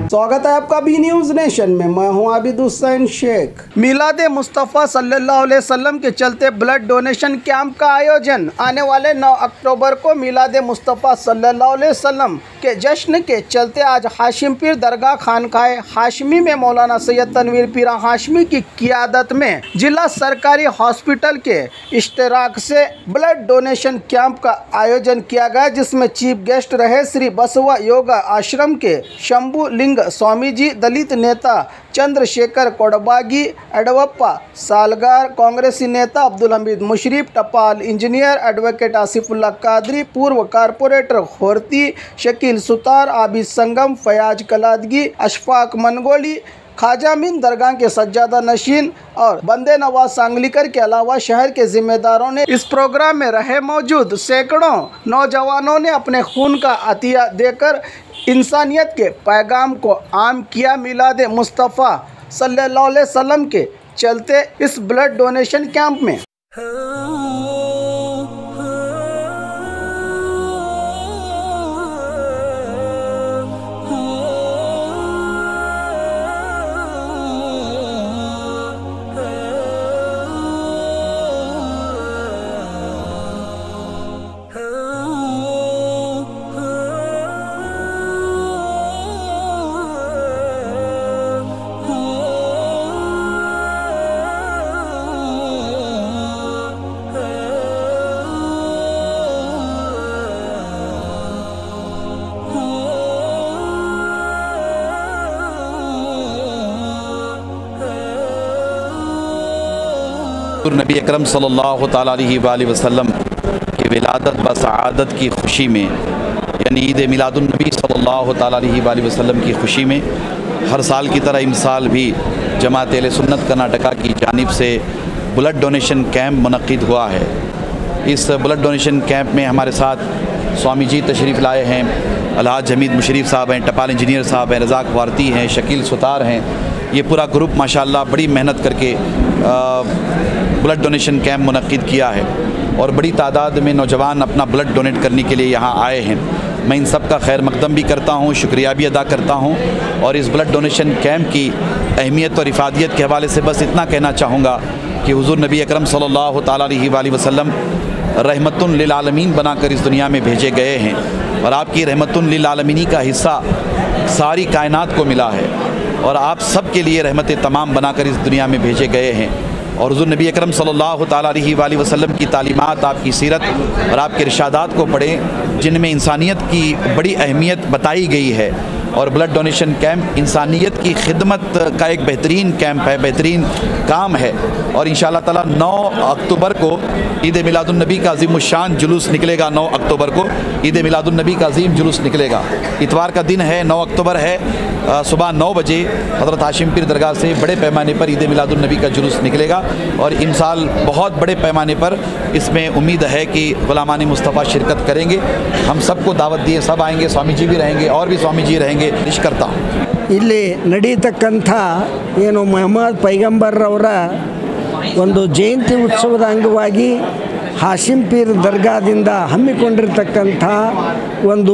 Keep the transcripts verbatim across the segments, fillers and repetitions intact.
स्वागत है आपका बी न्यूज नेशन में। मैं हूं आबिद हुसैन शेख। मिलाद मुस्तफ़ा सल्लल्लाहु अलैहि वसल्लम के चलते ब्लड डोनेशन कैंप का आयोजन। आने वाले नौ अक्टूबर को मिलाद मुस्तफ़ा सल्लल्लाहु अलैहि वसल्लम के जश्न के चलते आज हाशिम पीर दरगाह खानकाए हाशमी में मौलाना सैयद तनवीर पीर हाशमी की क़ियादत में जिला सरकारी हॉस्पिटल के इश्तराक से ब्लड डोनेशन कैंप का आयोजन किया गया, जिसमें चीफ गेस्ट रहे श्री बसवा योगा आश्रम के शंभू लिंग स्वामी जी, दलित नेता चंद्रशेखर कोडबागी, एडवप्पा सालगार, कांग्रेसी नेता अब्दुल हमीद मुशरीफ, टपाल इंजीनियर एडवोकेट आसिफुल्ला कादरी, पूर्व कारपोरेटर होरती, शकील सुतार, आबिद संगम, फयाज कलादगी, अशफाक मनगोली, ख्वाजा मीन दरगाह के सज्जादा नशीन और बंदे नवाज सांगलीकर के अलावा शहर के जिम्मेदारों ने इस प्रोग्राम में रहे मौजूद सैकड़ों नौजवानों ने अपने खून का अतिया देकर इंसानियत के पैगाम को आम किया। मिलाद मुस्तफ़ा सल्लल्लाहु अलैहि वसल्लम के चलते इस ब्लड डोनेशन कैंप में नबी अकरम सल्लल्लाहु ताला अलैहि वसल्लम की विलादत व सआदत की खुशी में, यानी ईद मिलादुन्नबी सल्लल्लाहु ताला अलैहि वसल्लम की खुशी में हर साल की तरह इस साल भी जमात अहले सुन्नत कर्नाटका की जानिब से ब्लड डोनेशन कैंप मुनक्किद हुआ है। इस ब्लड डोनेशन कैंप में हमारे साथ स्वामी जी तशरीफ़ लाए हैं, अलहाज हमीद मुशरीफ साहब हैं, टपाल इंजीनियर साहब हैं, रज़ाक वारती हैं, शकील सुतार हैं। ये पूरा ग्रुप माशाल्लाह बड़ी मेहनत करके ब्लड डोनेशन कैंप मुनक्किद किया है और बड़ी तादाद में नौजवान अपना ब्लड डोनेट करने के लिए यहाँ आए हैं। मैं इन सब का खैर मकदम भी करता हूँ, शुक्रिया भी अदा करता हूँ। और इस ब्लड डोनेशन कैंप की अहमियत और इफ़ादियत के हवाले से बस इतना कहना चाहूँगा कि हुज़ूर नबी अकरम सल्लल्लाहु ताला अलैहि वसल्लम रहमतुन लिल आलमीन बनाकर इस दुनिया में भेजे गए हैं और आपकी रहमतुन लिल आलमीनी का हिस्सा सारी कायनात को मिला है और आप सब के लिए रहमत तमाम बनाकर इस दुनिया में भेजे गए हैं। और हुज़ूर नबी अकरम सल्लल्लाहु ताला अलैहि वसल्लम की तालीमात, आपकी सीरत और आपके इरशादात को पढ़ें, जिनमें इंसानियत की बड़ी अहमियत बताई गई है। और ब्लड डोनेशन कैंप इंसानियत की खिदमत का एक बेहतरीन कैंप है, बेहतरीन काम है। और इंशाअल्लाह ताला नौ अक्टूबर को ईद मिलादुन्नबी का अज़ीमुश्शान जुलूस निकलेगा। नौ अक्टूबर को ईद मिलादुन्नबी का अज़ीम जुलूस निकलेगा। इतवार का दिन है, नौ अक्टूबर है, सुबह नौ बजे हज़रत हाशिम पीर दरगाह से बड़े पैमाने पर ईद मिलादुन्नबी का जुलूस निकलेगा। और इन साल बहुत बड़े पैमाने पर इसमें उम्मीद है कि गुलामान मुस्तफ़ा शिरकत करेंगे। हम सबको दावत दिए, सब आएंगे, स्वामी जी भी रहेंगे और भी स्वामी जी रहेंगे। विश करता हूँ ಇಲ್ಲಿ ನಡೀತಕ್ಕಂಥ ಏನು ಮೊಹಮ್ಮದ್ ಪೈಗಂಬರ್ರವರ ಒಂದು ಜಯಂತಿ ಉತ್ಸವದ ಅಂಗವಾಗಿ ಹಾಶಿಂ ಪೀರ್ ದರ್ಗಾದಿಂದ ಹಮ್ಮಿಕೊಂಡಿರ್ತಕ್ಕಂಥ ಒಂದು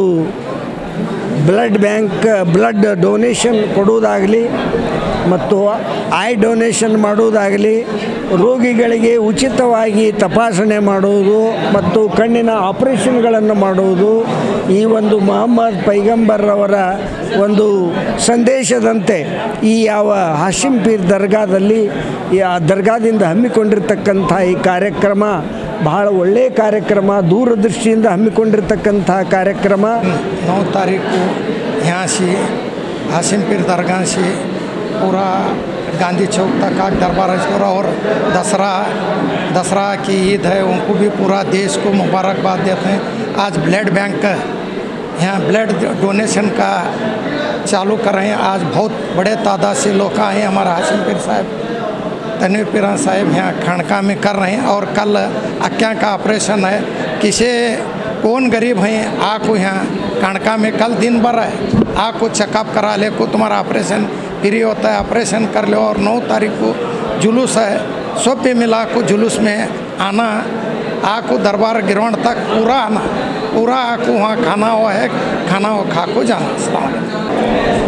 ಬ್ಲಡ್ ಬ್ಯಾಂಕ್ ಬ್ಲಡ್ ಡೊನೇಷನ್ ಕೊಡುವುದಾಗಲಿ ಮತ್ತು ಐ ಡೊನೇಷನ್ ಮಾಡುವುದಾಗಲಿ, ರೋಗಿಗಳಿಗೆ ಉಚಿತವಾಗಿ ತಪಾಸಣೆ ಮಾಡುವುದು ಮತ್ತು ಕಣ್ಣಿನ ಆಪರೇಷನ್ಗಳನ್ನು ಮಾಡುವುದು ಈ ಒಂದು ಮೊಹಮ್ಮದ್ ಪೈಗಂಬರ್ರವರ ಒಂದು ಸಂದೇಶದಂತೆ ಈ ಯಾವ ಹಾಶಿಂ ಪೀರ್ ದರ್ಗಾದಲ್ಲಿ ಆ ದರ್ಗಾದಿಂದ ಹಮ್ಮಿಕೊಂಡಿರ್ತಕ್ಕಂಥ ಈ ಕಾರ್ಯಕ್ರಮ ಬಹಳ ಒಳ್ಳೆಯ ಕಾರ್ಯಕ್ರಮ, ದೂರದೃಷ್ಟಿಯಿಂದ ಹಮ್ಮಿಕೊಂಡಿರ್ತಕ್ಕಂಥ ಕಾರ್ಯಕ್ರಮ। नौ तारीख को यहाँ से हाशिम पीर दरगाह से पूरा गांधी चौक तक का दरबार पूरा और दसरा दसरा की ईद है, उनको भी पूरा देश को मुबारकबाद देते हैं। आज ब्लड बैंक यहाँ ब्लड डोनेशन का चालू कर रहे हैं। आज बहुत बड़े तादाद से लोग आए हैं। हमारा हाशिम पीर साहब तनवीर पीर साहब यहाँ खानका में कर रहे हैं और कल आँखों का ऑपरेशन है। किसी कौन गरीब हैं आपको यहाँ खानका में कल दिन भर है, आपको चेकअप करा ले को तुम्हारा ऑपरेशन फ्री होता है, ऑपरेशन कर लो। और नौ तारीख को जुलूस है, सब पे मिला को जुलूस में आना, आपको दरबार गिरवण तक पूरा आना, पूरा आपको वहाँ खाना हुआ है, खाना वो खा को जाना। अस्सलाम वालेकुम।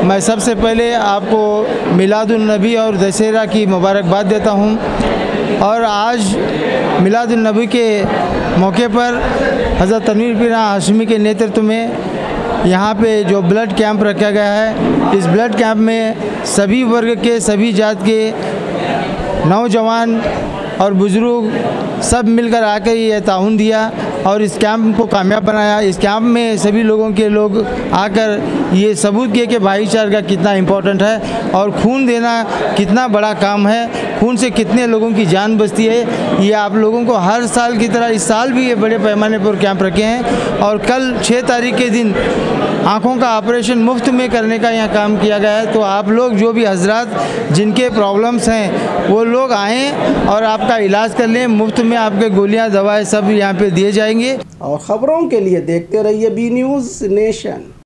मैं सबसे पहले आपको मिलादुन नबी और दशहरा की मुबारकबाद देता हूँ। और आज मिलादुन नबी के मौके पर हज़रत तनवीर पीर हाशमी के नेतृत्व में यहाँ पे जो ब्लड कैंप रखा गया है, इस ब्लड कैंप में सभी वर्ग के, सभी जात के नौजवान और बुज़ुर्ग सब मिलकर आकर ये ताउन दिया और इस कैंप को कामयाब बनाया। इस कैंप में सभी लोगों के लोग आकर ये सबूत किए कि भाईचारा कितना इम्पोर्टेंट है और खून देना कितना बड़ा काम है, खून से कितने लोगों की जान बचती है। ये आप लोगों को हर साल की तरह इस साल भी ये बड़े पैमाने पर कैंप रखे हैं और कल छः तारीख के दिन आँखों का ऑपरेशन मुफ्त में करने का यहाँ काम किया गया है। तो आप लोग जो भी हजरात जिनके प्रॉब्लम्स हैं वो लोग आएँ और आपका इलाज कर लें, मुफ्त में आपके गोलियाँ दवाएँ सब यहाँ पे दिए जाएंगे। और ख़बरों के लिए देखते रहिए बी न्यूज़ नेशन।